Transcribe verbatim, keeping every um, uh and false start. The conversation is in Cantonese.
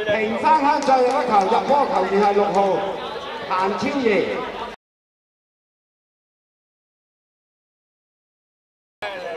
平山坑再入一球，入波球員係六號譚超儀。